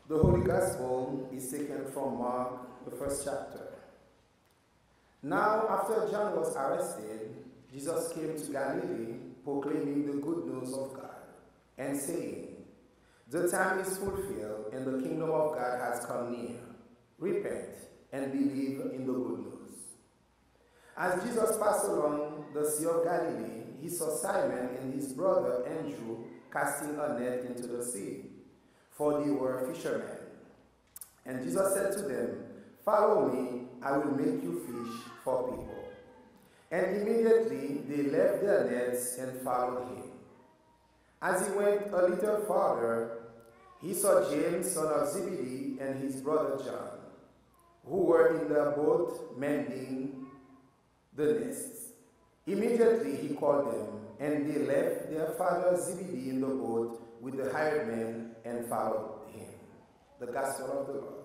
The Holy Gospel is taken from Mark, the first chapter. Now, after John was arrested, Jesus came to Galilee, proclaiming the good news of God, and saying, "The time is fulfilled, and the kingdom of God has come near. Repent and believe in the good news." As Jesus passed along the Sea of Galilee, he saw Simon and his brother Andrew casting a net into the sea, for they were fishermen. And Jesus said to them, "Follow me, I will make you fish for people." And immediately they left their nets and followed him. As he went a little farther, he saw James, son of Zebedee, and his brother John, who were in the boat mending the nets. Immediately he called them, and they left their father Zebedee in the boat with the hired men and followed him. The Gospel of the Lord.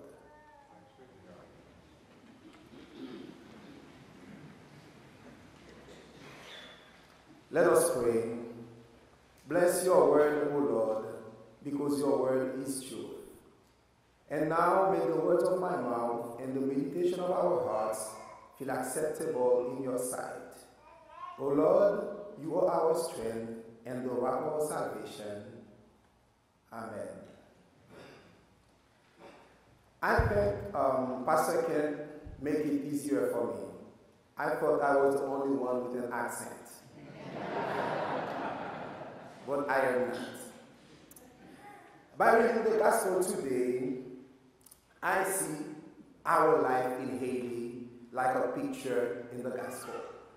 Let us pray. Bless your word, O Lord, because your word is truth. And now may the words of my mouth and the meditation of our hearts feel acceptable in your sight. O Lord, you are our strength and the rock of our salvation. Amen. I think Pastor can make it easier for me. I thought I was the only one with an accent. But I am not. By reading the gospel today, I see our life in Haiti like a picture in the gospel.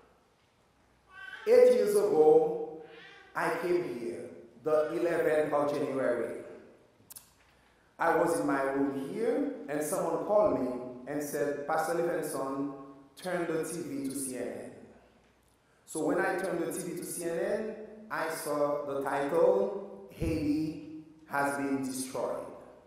8 years ago, I came here, the 11th of January. I was in my room here, and someone called me and said, "Pastor Livenson, turn the TV to CNN." So when I turned the TV to CNN, I saw the title, "Haiti has been destroyed."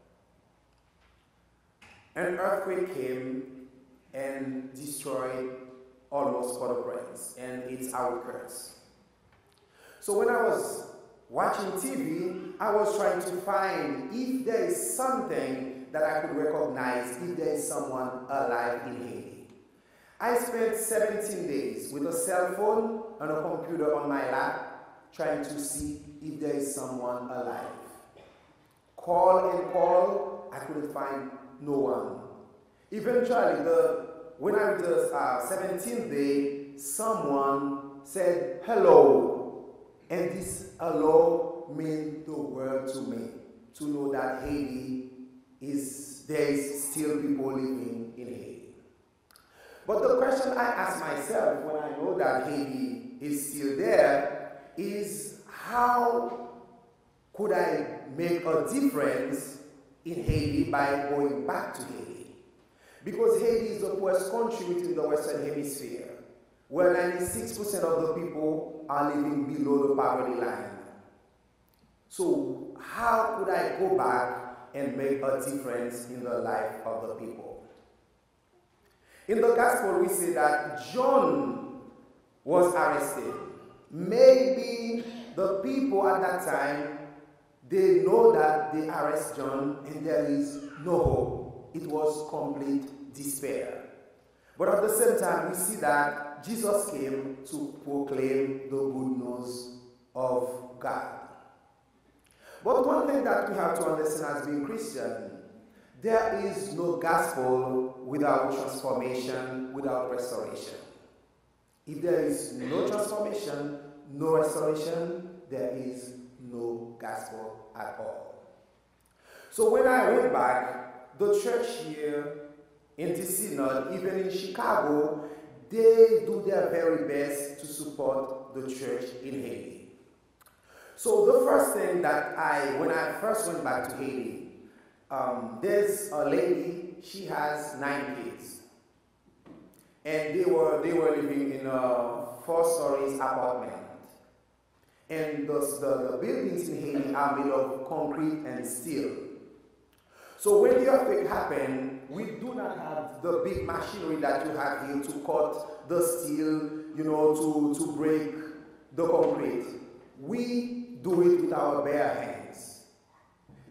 An earthquake came and destroyed almost Port-au-Prince and its outskirts. So when I was watching TV, I was trying to find if there is something that I could recognize, if there is someone alive in Haiti. I spent 17 days with a cell phone and a computer on my lap trying to see if there is someone alive. Call and call, I couldn't find no one. Eventually, when I was the 17th day, someone said hello. And this hello meant the world to me, to know that Haiti there is still people living in Haiti. But the question I ask myself when I know that Haiti is still there is, how could I make a difference in Haiti by going back to Haiti? Because Haiti is the poorest country within the Western Hemisphere, where 96% of the people are living below the poverty line. So how could I go back and make a difference in the life of the people? In the gospel, we see that John was arrested. Maybe the people at that time, they know that they arrest John and there is no hope. It was complete despair. But at the same time, we see that Jesus came to proclaim the good news of God. But one thing that we have to understand as being Christian, there is no gospel without transformation, without restoration. If there is no transformation, no restoration, there is no gospel at all. So when I went back, the church here in this synod, even in Chicago, they do their very best to support the church in Haiti. So the first thing that when I first went back to Haiti, there's a lady, she has 9 kids. And they were living in a 4-story apartment. And the buildings in Haiti are made of concrete and steel. So when the earthquake happened, we do not have the big machinery that you have here to cut the steel, to break the concrete. We do it with our bare hands.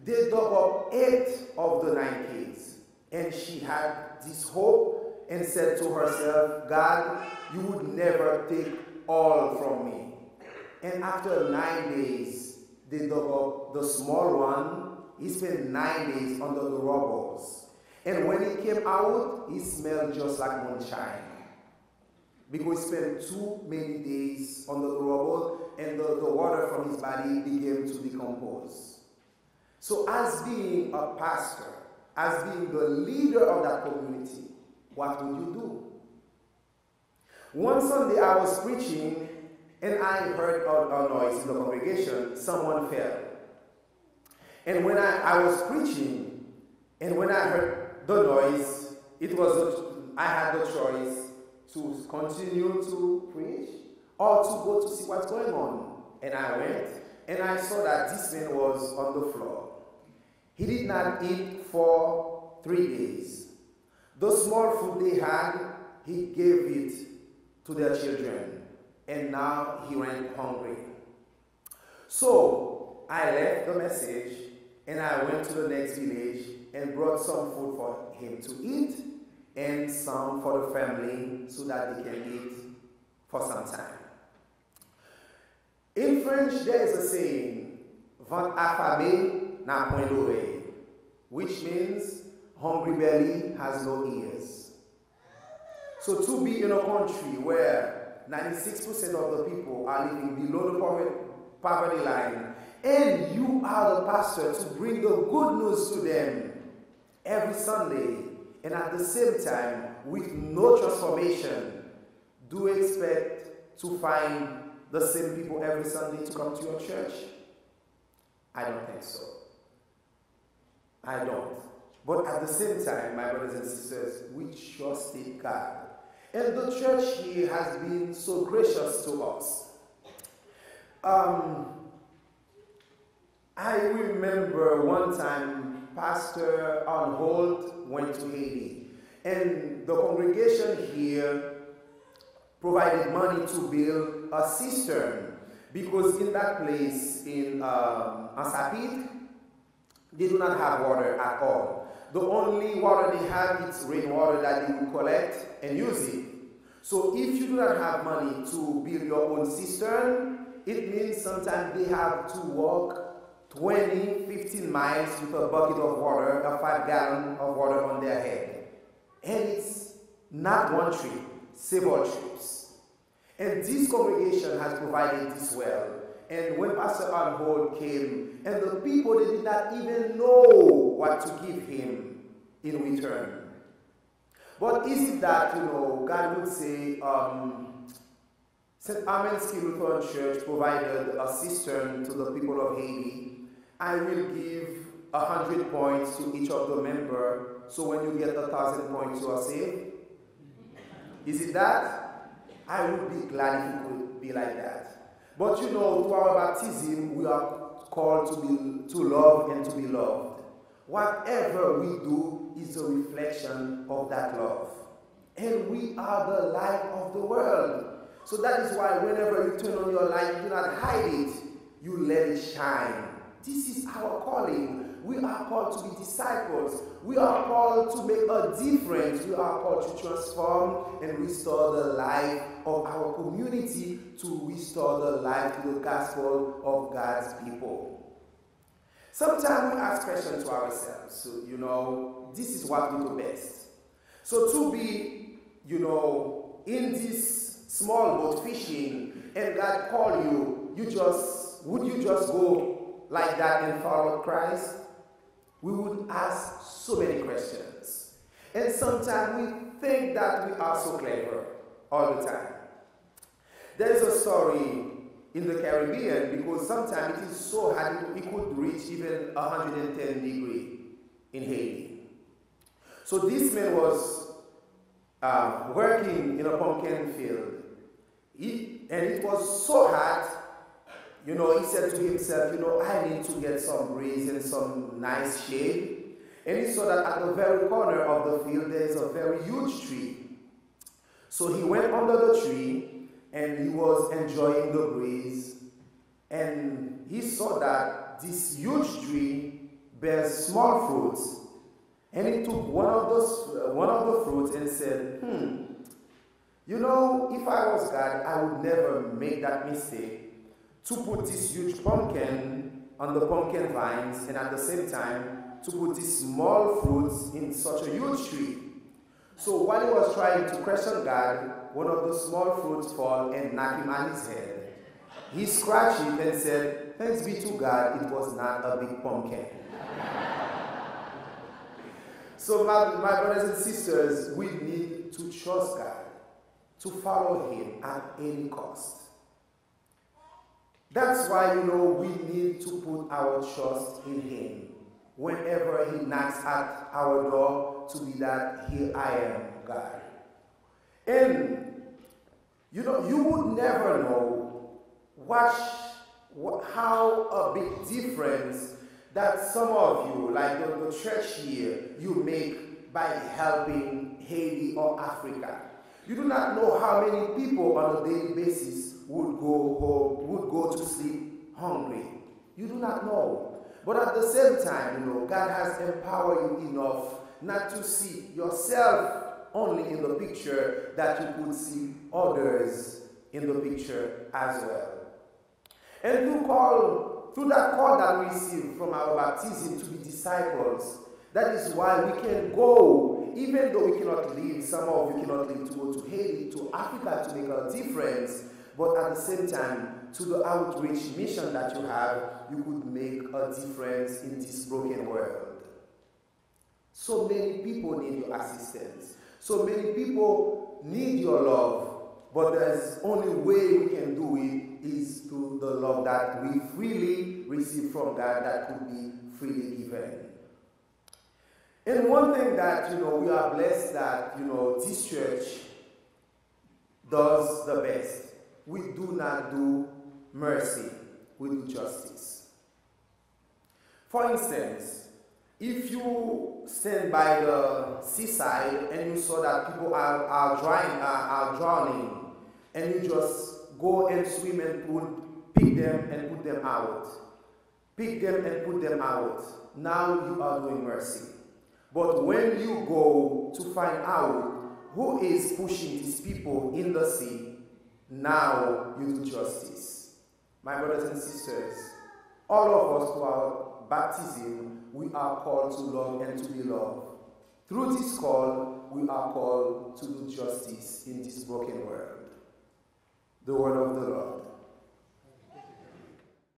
they dug up 8 of the 9 kids. And she had this hope and said to herself, God, you would never take all from me. And after 9 days, they dug up the small one. He spent 9 days under the rubbles. And when he came out, he smelled just like moonshine. Because he spent too many days under the rubble, and the water from his body began to decompose. So as being a pastor, as being the leader of that community, what would you do? One Sunday I was preaching, and I heard a noise in the congregation. Someone fell. And when I was preaching, and when I heard the noise, I had the choice to continue to preach or to go to see what's going on. And I went, and I saw that this man was on the floor. He did not eat for 3 days. The small food they had, he gave it to their children. And now he went hungry. So I left the message, and I went to the next village and brought some food for him to eat and some for the family so that they can eat for some time. In French, there is a saying, "Ventre affamé n'a point d'oreille," which means hungry belly has no ears. So to be in a country where 96% of the people are living below the poverty line, and you are the pastor to bring the good news to them every Sunday, and at the same time, with no transformation, do you expect to find the same people every Sunday to come to your church? I don't think so. I don't. But at the same time, my brothers and sisters, we trusted God. And the church here has been so gracious to us. I remember one time Pastor Armands went to Haiti, and the congregation here provided money to build a cistern, because in that place in Ansapit, they do not have water at all. The only water they have is rainwater that they will collect and use it. So if you do not have money to build your own cistern, it means sometimes they have to walk 20, 15 miles with a bucket of water, a 5-gallon of water on their head. And it's not one trip, several trips. And this congregation has provided this well. And when Pastor Armands came, and the people, they did not even know what to give him in return. But is it that, God would say, St. Armands Lutheran Church provided a cistern to the people of Haiti. I will give 100 points to each of the members, so when you get 1,000 points, you are saved? Is it that? I would be glad if it could be like that. But through our baptism, we are called to love and to be loved. Whatever we do is a reflection of that love. And we are the light of the world. So that is why whenever you turn on your light, you do not hide it, you let it shine. This is our calling. We are called to be disciples. We are called to make a difference. We are called to transform and restore the life of our community, to restore the life to the gospel of God's people. Sometimes we ask questions to ourselves. So, this is what we do best. So to be, in this small boat fishing, and God call you, would you just go like that and follow Christ? We would ask so many questions. And sometimes we think that we are so clever all the time. There is a story in the Caribbean, because sometimes it is so hot, it could reach even 110 degrees in Haiti. So this man was working in a pumpkin field. And it was so hot, he said to himself, I need to get some breeze and some nice shade. And he saw that at the very corner of the field, there is a very huge tree. So he went under the tree, and he was enjoying the breeze. And he saw that this huge tree bears small fruits. And he took one of the fruits and said, you know, if I was God, I would never make that mistake to put this huge pumpkin on the pumpkin vines and at the same time to put these small fruits in such a huge tree. So while he was trying to question God, one of the small fruits fell and knocked him on his head. He scratched it and said, thanks be to God, it was not a big pumpkin. So my brothers and sisters, we need to trust God, to follow him at any cost. That's why, we need to put our trust in him. Whenever he knocks at our door, to be that, here I am, God. And, you would never know how a big difference that some of you, like the church here, you make by helping Haiti or Africa. You do not know how many people on a daily basis would go to sleep hungry. You do not know. But at the same time, God has empowered you enough not to see yourself only in the picture, that you could see others in the picture as well. And through that call that we receive from our baptism to be disciples, that is why we can go, even though we cannot leave, some of you cannot leave to go to Haiti, to Africa to make a difference, but at the same time, to the outreach mission that you have, you could make a difference in this broken world. So many people need your assistance. So many people need your love. But the only way we can do it is through the love that we freely receive from God, that could be freely given. And one thing that, we are blessed that, this church does the best. We do not do mercy, we do justice. For instance, if you stand by the seaside and you saw that people are drowning, and you just go and swim and pick them and put them out. Pick them and put them out. Now you are doing mercy. But when you go to find out who is pushing these people in the sea, now you do justice. My brothers and sisters, all of us, to our baptism, we are called to love and to be loved. Through this call, we are called to do justice in this broken world. The word of the Lord.